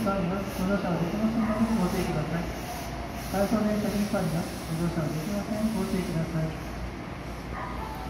際にはご乗車はできませんのでご注意ください。対象電車に際にはご乗車はできません。ご注意ください。